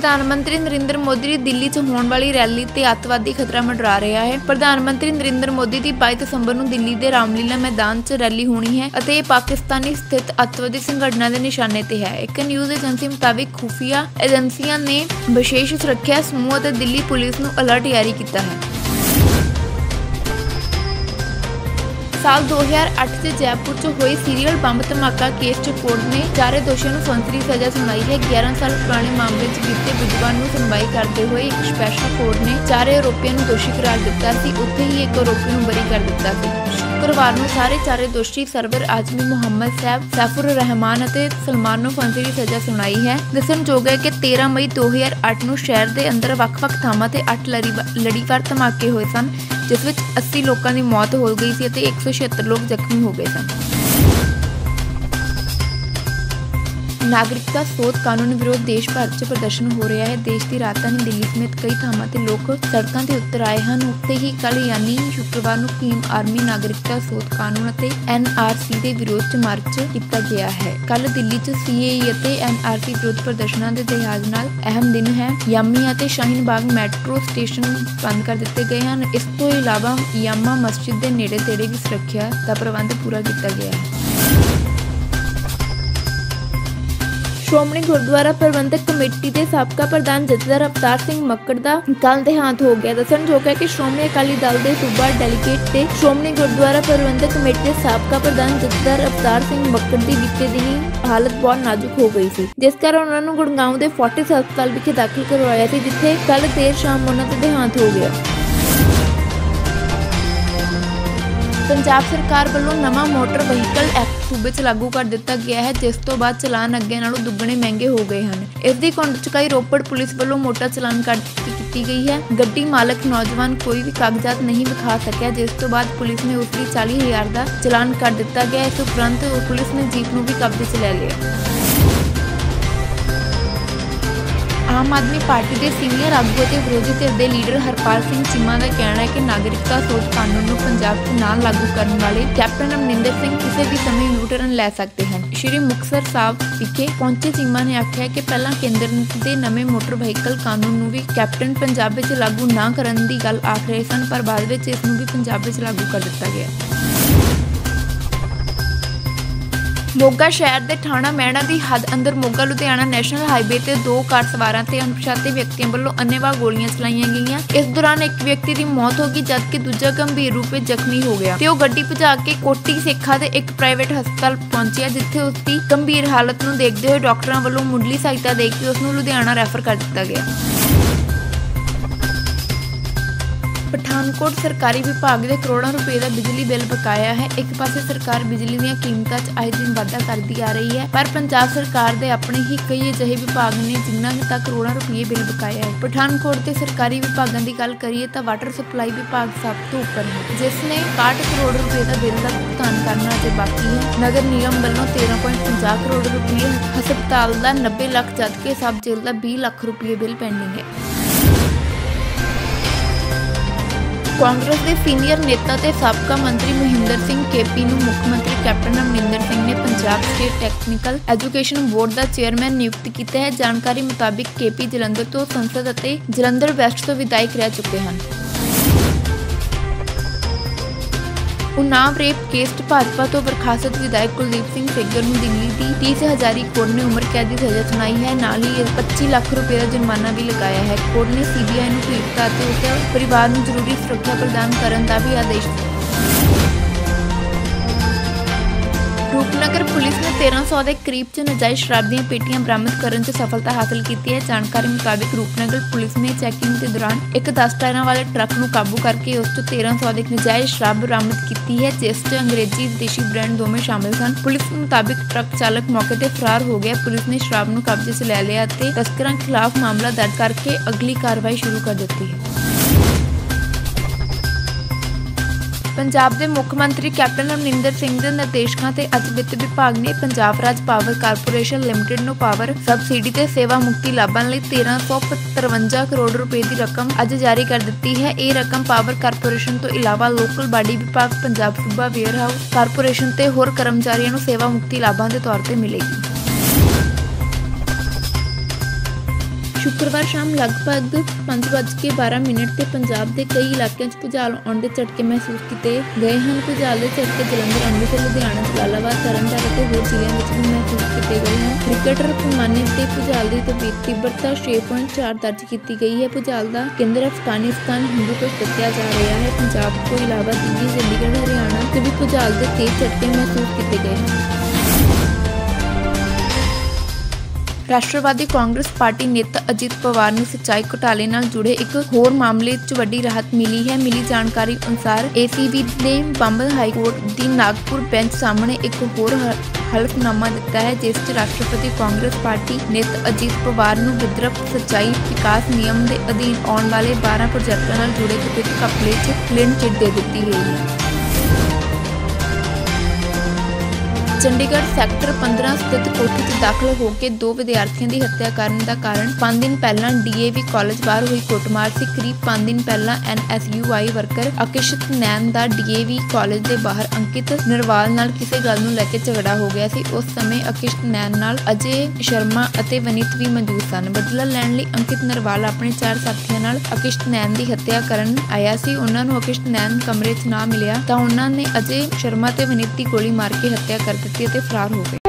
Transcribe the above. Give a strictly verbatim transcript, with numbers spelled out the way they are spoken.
प्रधानमंत्री नरेंद्र मोदी की दिल्ली च होने वाली रैली ते अतवादी खतरा मंडरा रहा है। प्रधानमंत्री नरेंद्र मोदी की बाईस दिसंबर को दिल्ली के रामलीला मैदान च रैली होनी है और पाकिस्तानी स्थित अतवादी संगठनों के निशाने ते है। एक न्यूज़ एजेंसी मुताबिक खुफिया एजेंसियां ने विशेष सुरक्षा समूह और दिल्ली पुलिस को अलर्ट जारी किया है। साल दो हज़ार आठ से जयपुर च हुए सीरियल बंब धमाका केस च कोर्ट ने चारे दोषियों को फांसी की सजा सुनाई है। ग्यारह साल पुराने मामले च बीते बुधवार को सुनवाई करते हुए एक स्पैशल कोर्ट ने चारे आरोपियों को दोषी करार दिता सी। उत्थे ही एक आरोपी को बरी कर दिता सी। शुक्रवार को सारे चारे दोषी सरवर आजमी, मुहम्मद सैफ, सैफुर रहमान और सलमान को फांसी की सजा सुनाई है। दसणयोग है कि तेरह मई दो हज़ार आठ को शहर के अंदर वख-वख थावां ते अठ लड़ीवार धमाके हुए सन, जिस विच अस्सी लोगों की मौत हो गई सी ते एक सौ छिहत्तर लोग जख्मी हो गए सन। नागरिकता सोध कानून विरोध देश भर च प्रदर्शन हो रहा है। देश की राजधानी दिल्ली समेत कई थावां ते लोग सड़कों ते उतर आए हैं। उत्ते ही कल यानी शुक्रवार को भीम आर्मी नागरिकता सोध कानून और एन आर सी के विरोध च मार्च किया गया है। कल दिल्ली च सी ए ई और एन आर सी विरोध प्रदर्शनों के लिहाज नाल अहम दिन है। यामी और शाहीन बाग मैट्रो स्टेशन बंद कर दिए गए हैं। इस तो इलावा यामा मस्जिद के नेड़े तेड़े भी सुरक्षा का प्रबंध पूरा किया गया है। श्रोमणी गुरुद्वारा प्रबंधक कमेटी के साबका प्रधान जथेदार अवतार सिंह मक्कड़ का कल देहांत हो गया। दसणयोग है कि श्रोमणी अकाली दल के सूबा डेलीगेट ते श्रोमणी गुरुद्वारा प्रबंधक कमेटी के साबका प्रधान जथेदार अवतार सिंह मक्कड़ की बीते दिनी हालत बहुत नाजुक हो गई थी, जिस कारण उन्होंने गुड़गांव के फोर्टिस हस्पताल विखे दाखिल करवाया था, जिथे कल देर शाम उन्होंने देहांत हो गया। पंजाब सरकार वालों नवा मोटर व्हीकल एक्ट सूबे च लागू कर दिता गया है, जिस तो बाद चलान अगे नालों दुगने महंगे हो गए हैं। इसकी घुंड चुकाई रोपड़ पुलिस वालों मोटा चलान कट की गई है। गड्डी मालक नौजवान कोई भी कागजात नहीं विखा सकिया, जिस तो बाद पुलिस ने उसकी चालीस हजार का चलान कर दिता गया। इस उपरंत पुलिस ने जीप को भी कब्जे च ले लिया। आम आदमी पार्टी के सीनियर आगू और विरोधी धिर के लीडर हरपाल सिंह चीमा का कहना है कि नागरिकता सोध कानून को पंजाब च ना लागू करने वाले कैप्टन अमरिंदर सिंह किसी भी समय यू टर्न ले सकते हैं। श्री मुक्तसर साहब विखे पहुंचे चीमा ने आख्या कि पहला केंद्र के नवे मोटर व्हीकल कानून भी कैप्टन पंजाब में लागू ना करने की गल आख रहे सन, पर बाद में इसनूं भी पंजाब में लागू कर दिता गया। मोगा शहर के थाना मैणा की हद अंदर मोगा लुधियाना नैशनल हाईवे ते दो कार सवारां ते अणपछाते व्यक्तियों वालों अन्नेवाह गोलियां चलाईयां गईयां। इस दौरान एक व्यक्ति की मौत हो गई, जबकि दूजा गंभीर रूप में जख्मी हो गया ते ओह गड्डी भजा के कोटी सेखा दे एक प्राइवेट हस्पताल पहुंचिया, जिथे उसकी गंभीर हालत नूं देखते हुए डॉक्टरों वालों मुढ़ली सहायता देकर उसनूं लुधियाना रैफर कर दिता गया। पठानकोट सरकारी विभाग के करोड़ों रुपए का बिजली बिल बकाया है। एक पासे सरकार बिजली दी कीमतां च आए दिन वाधा करती आ रही है, पर पंजाब सरकार के अपने ही कई अजिहे विभाग ने जिन्होंने तक करोड़ों रुपये बिल बकाया है। पठानकोट के सरकारी विभागों की गल करिए तो वाटर सप्लाई विभाग सब तो उपर है, जिसने इकाहठ करोड़ रुपए का बिल का भुगतान करना अजे बाकी है। नगर निगम वालों तेरह पॉइंट पंजाह करोड़ रुपये, हस्पताल का नब्बे लाख जबकि सब जेल का बीस लाख रुपये बिल पेंडिंग है। कांग्रेस के सीनियर नेता ते साबका मंत्री महेंद्र सिंह केपी नूं मुख्यमंत्री कैप्टन अमरिंदर सिंह ने Punjab state technical education board का चेयरमैन नियुक्त किया है। जानकारी मुताबिक केपी जलंधर तो संसद और जलंधर वैस्ट तो विधायक रह चुके हैं। उन्नाव रेप केस भाजपा तो बर्खास्त विधायक कुलदीप सिंह सेगर नूं दिल्ली की तीस हजारी कोर्ट ने उम्र कैद की सजा सुनाई है। नाल ही पच्चीस लाख रुपए का जुर्माना भी लगाया है। कोर्ट ने सीबीआई नूं पीड़िता और उसके परिवार नूं जरूरी सुरक्षा प्रदान करने का भी आदेश दिया। रूपनगर पुलिस ने तेरह सौ के करीब च नजायज शराब दी पेटियां बरामद करने च सफलता हासिल की है। जानकारी मुताबिक रूपनगर पुलिस ने चैकिंग के दौरान एक दस टायरों वाले ट्रक को काबू करके उस तेरह सौ की नजायज शराब बरामद की है, जिस च अंग्रेजी विदेशी ब्रांड दोवें शामिल सन। पुलिस के मुताबिक ट्रक चालक मौके पर फरार हो गया। पुलिस ने शराब को कब्जे से ले लिया और तस्करों खिलाफ मामला दर्ज करके अगली कार्रवाई शुरू कर दी है। पंजाब के मुख्यमंत्री कैप्टन अमरिंदर सिंह के निर्देशकों से अज वित्त विभाग ने पंजाब राज पावर कारपोरेशन लिमिटेड नूं पावर सबसिडी ते सेवा मुक्ति लाभां लई तेरह सौ तरवंजा करोड़ रुपए की रकम अज जारी कर दी है। यह रकम पावर कारपोरेशन तो इलावा लोकल बाडी विभाग, पंजाब सूबा वेयर हाउस कारपोरेशन ते होर कर्मचारियों नूं सेवा मुक्ति लाभां के तौर पर मिलेगी। शुक्रवार शाम लगभग पाँच बज के बारह मिनट ਤੇ ਪੰਜਾਬ ਦੇ ਕਈ ਇਲਾਕਿਆਂ 'ਚ ਭੁਚਾਲ ਆਉਣ ਦੇ ਝਟਕੇ ਮਹਿਸੂਸ ਕੀਤੇ ਗਏ ਹਨ। ਭੁਚਾਲ ਦੇ ਝਟਕੇ ਜਲੰਧਰ, ਅੰਮ੍ਰਿਤਸਰ, ਲੁਧਿਆਣਾ, ਜਲਾਲਾਬਾਦ, ਤਰਨਤਾਰਨ ਅਤੇ ਹੋਰ ਜ਼ਿਲ੍ਹਿਆਂ ਵਿੱਚ ਵੀ ਮਹਿਸੂਸ ਕੀਤੇ ਗਏ ਹਨ। ਕ੍ਰਿਕਟਰ ਪੈਮਾਨੇ ਤੇ ਭੁਚਾਲ ਦੀ ਤੀਬਰਤਾ ਛੇ ਪੁਆਇੰਟ ਚਾਰ ਦਰਜ ਕੀਤੀ ਗਈ ਹੈ। ਭੁਚਾਲ ਦਾ ਕੇਂਦਰ ਅਫਗਾਨਿਸਤਾਨ ਹਿੰਦੂਕੁਸ਼ ਦੱਸਿਆ ਜਾ ਰਿਹਾ ਹੈ। ਪੰਜਾਬ ਤੋਂ ਇਲਾਵਾ ਦਿੱਲੀ, ਚੰਡੀਗੜ੍ਹ, ਹਰਿਆਣਾ ਤੇ ਵੀ ਭੁਚਾਲ ਦੇ ਤੇਜ਼ ਝਟਕੇ ਮਹਿਸੂਸ ਕੀਤੇ ਗਏ ਹਨ। ਰਾਸ਼ਟਰਵਾਦੀ ਕਾਂਗਰਸ ਪਾਰਟੀ ਨੇਤਾ ਅਜੀਤ ਪਵਾਰ ਨੂੰ ਸਿੰਚਾਈ ਘੁਟਾਲੇ ਨਾਲ ਜੁੜੇ ਇੱਕ ਹੋਰ ਮਾਮਲੇ 'ਚ ਵੱਡੀ ਰਾਹਤ ਮਿਲੀ ਹੈ। ਮਿਲੀ ਜਾਣਕਾਰੀ ਅਨੁਸਾਰ ਏਸੀਬੀ ਨੇ ਬੰਬਈ ਹਾਈ ਕੋਰਟ ਦੀ ਨਾਗਪੁਰ ਬੈਂਚ ਸਾਹਮਣੇ ਇੱਕ ਹੋਰ ਹਲਫਨਾਮਾ ਦਿੱਤਾ ਹੈ, ਜਿਸ 'ਚ ਰਾਸ਼ਟਰਪਤੀ ਕਾਂਗਰਸ ਪਾਰਟੀ ਨੇਤਾ ਅਜੀਤ ਪਵਾਰ ਨੂੰ ਵਿਦਰਭ ਸਿੰਚਾਈ ਵਿਕਾਸ ਨਿਯਮ ਦੇ ਅਧੀਨ ਆਉਣ ਵਾਲੇ ਬਾਰਾਂ ਪ੍ਰੋਜੈਕਟਾਂ ਨਾਲ ਜੁੜੇ ਕਥਿਤ ਘਪਲੇ 'ਚ ਕਲੀਨ ਚਿੱਟ ਦੇ ਦਿੱਤੀ ਗਈ ਹੈ। ਚੰਡੀਗੜ੍ਹ ਸੈਕਟਰ ਪੰਦਰਾਂ ਸਥਿਤ ਕੋਠੀ 'ਚ ਦਾਖਲ ਹੋ ਕੇ ਦੋ ਵਿਦਿਆਰਥੀਆਂ ਦੀ ਹੱਤਿਆ ਕਰਨ ਦਾ ਕਾਰਨ ਪੰਜ ਦਿਨ ਪਹਿਲਾਂ ਡੀਏਵੀ ਕਾਲਜ ਬਾਹਰ ਹੋਈ ਕੁੱਟਮਾਰ ਸੀ। ਕਰੀਬ ਪੰਜ ਦਿਨ ਪਹਿਲਾਂ ਐਨਐਸਯੂਆਈ ਵਰਕਰ ਅਕਿਸ਼ਤ ਨੈਨ ਦਾ ਡੀਏਵੀ ਕਾਲਜ ਦੇ ਬਾਹਰ ਅੰਕਿਤ ਨਰਵਾਲ ਨਾਲ ਕਿਸੇ ਗੱਲ ਨੂੰ ਲੈ ਕੇ ਝਗੜਾ ਹੋ ਗਿਆ ਸੀ। ਉਸ ਸਮੇਂ ਅਕਿਸ਼ਤ ਨੈਨ ਨਾਲ ਅਜੇ ਸ਼ਰਮਾ ਅਤੇ ਵਨੀਤ ਵੀ ਮੌਜੂਦ ਸਨ। ਬਦਲਾ ਲੈਣ ਲਈ ਅੰਕਿਤ ਨਰਵਾਲ ਆਪਣੇ ਚਾਰ ਸਾਥੀਆਂ ਨਾਲ ਅਕਿਸ਼ਤ ਨੈਨ ਦੀ ਹੱਤਿਆ ਕਰਨ ਆਇਆ ਸੀ। ਉਹਨਾਂ ਨੂੰ ਅਕਿਸ਼ਤ ਨੈਨ ਕਮਰੇ 'ਚ ਨਾ ਮਿਲਿਆ ਤਾਂ ਉਹਨਾਂ ਨੇ ਅਜੇ ਸ਼ਰਮਾ ਤੇ ਵਨੀਤ ਦੀ ਗੋਲੀ ਮਾਰ ਕੇ ਹੱਤਿਆ ਕਰ ਦਿੱਤੀ ਅਤੇ ਫਰਾਰ ਹੋ ਗਏ।